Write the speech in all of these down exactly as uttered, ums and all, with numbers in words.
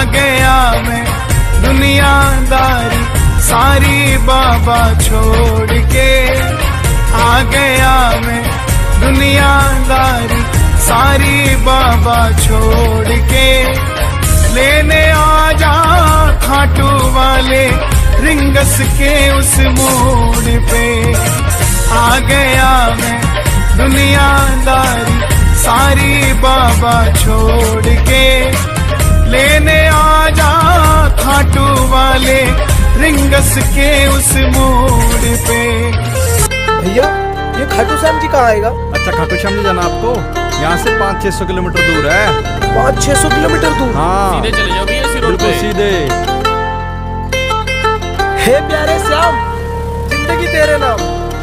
आ गया मैं दुनियादारी सारी बाबा छोड़ के, आ गया मैं दुनियादारी सारी बाबा छोड़ के। लेने आ जा खाटू वाले रिंगस के उस मोड़ पे, आ गया मैं दुनियादारी सारी बाबा छोड़ के। लेने आ जा खाटू वाले रिंगस के उस मोड़ पे। भैया ये खाटू श्याम जी कहाँ आएगा? अच्छा खाटू श्याम जी जाना आपको, यहाँ से पाँच छह सौ किलोमीटर दूर है। पाँच छह सौ किलोमीटर दूर? हाँ सीधे चले जाओ भैया, बिल्कुल सीधे। हे प्यारे श्याम, जिंदगी तेरे नाम।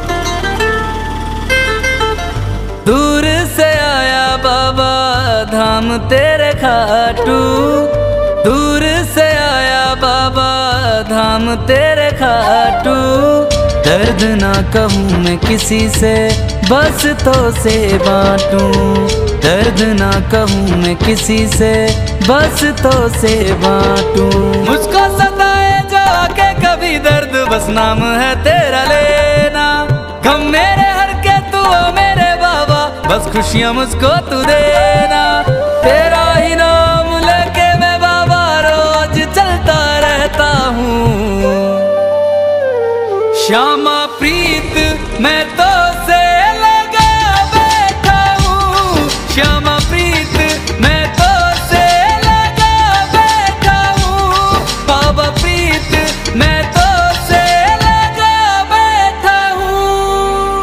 दूर से आया बाबा धाम तेरे खाटू, दूर से आया बाबा धाम तेरे खाटू। दर्द ना कहूँ मैं किसी से, बस तो से बांटूं। दर्द ना कहूँ मैं किसी से, बस तो से बांटूं। मुझको सताए जो आके कभी दर्द, बस नाम है तेरा लेना। गम मेरे हर के तू मेरे बाबा, बस खुशियाँ मुझको तू देना। तेरा ही नाम लेके मैं बाबा रोज चलता रहता हूँ। श्यामा प्रीत मैं तो से लगा बैठा हूँ, श्यामा प्रीत मैं तो से लगा बैठा हूँ। बाबा प्रीत मैं तो से लगा बैठा हूँ।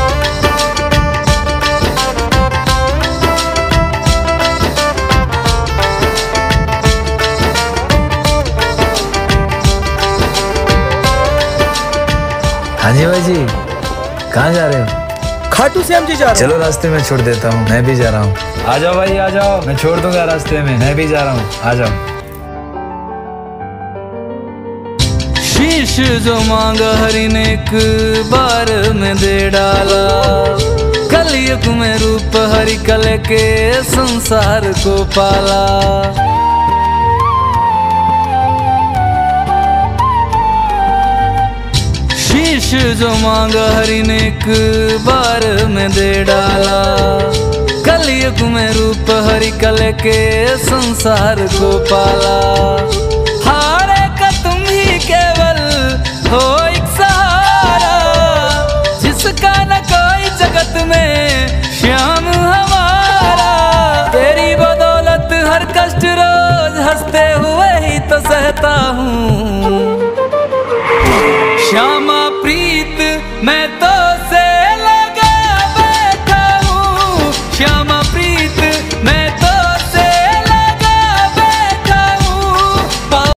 हाँ जी भाई जी, कहाँ जा रहे हो? खाटू श्याम जी जा रहे हैं। चलो रास्ते में छोड़ देता हूँ, मैं भी जा रहा हूँ। आ जाओ भाई आ जाओ, मैं छोड़ दूंगा रास्ते में, मैं भी जा रहा हूँ, आ जाओ। शीश जो मांगा हरि ने एक बार में दे डाला। कलयुग में रूप हरि कल के संसार को पाला। शीश जो मांगा हरि ने एक बार में दे डाला। कलयुग में रूप हरि कल के संसार को पाला। हारे का तुम ही केवल हो एक सहारा, जिसका न कोई जगत में श्याम हमारा। तेरी बदौलत हर कष्ट रोज हंसते हुए ही तो सहता हूँ। श्यामा प्रीत मैं तो से